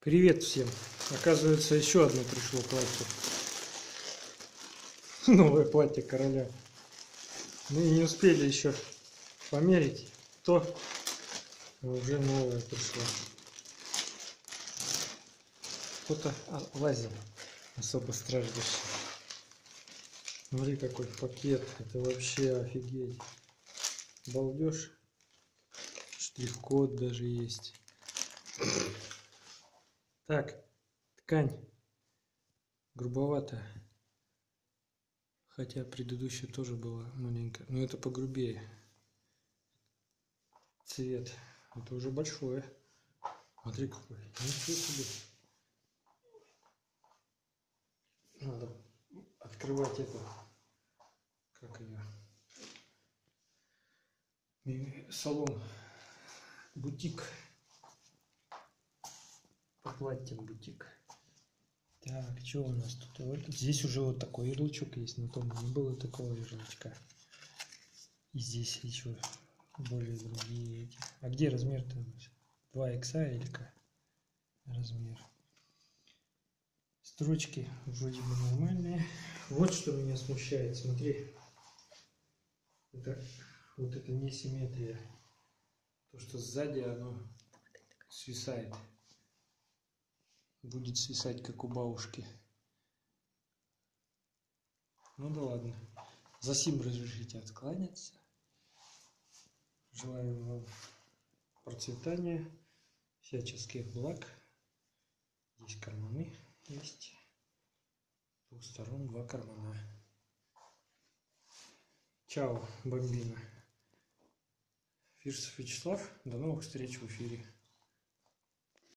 Привет всем! Оказывается, еще одно пришло платье. Новое платье короля. Мы не успели еще померить, то уже новое пришло. Кто-то лазил особо страждущий. Смотри, какой пакет. Это вообще офигеть. Балдеж. Штрих-код даже есть. Так, ткань грубоватая. Хотя предыдущая тоже была маленькая. Но это погрубее. Цвет. Это уже большое. Смотри какой. Ничего себе. Надо открывать это. Как ее? Салон. Бутик. По платьям бутик. Так, что у нас тут? Вот здесь уже вот такой ярлычок есть, на том не было такого ярлычка. И здесь еще более другие эти. А где размер-то у нас? 2х или как? Размер. Строчки вроде бы нормальные. Вот что меня смущает, смотри. Вот это несимметрия. То, что сзади оно свисает. Будет свисать, как у бабушки. Ну да ладно. За сим разрешите откланяться. Желаем вам процветания, всяческих благ. Здесь карманы есть. С двух сторон 2 кармана. Чао, бомбина. Фирсов Вячеслав. До новых встреч в эфире.